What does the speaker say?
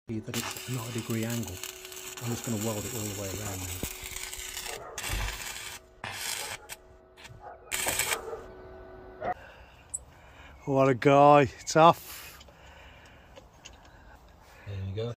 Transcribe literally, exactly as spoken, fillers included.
that it's a ninety degree angle. I'm just going to weld it all the way around now. What a guy, it's off.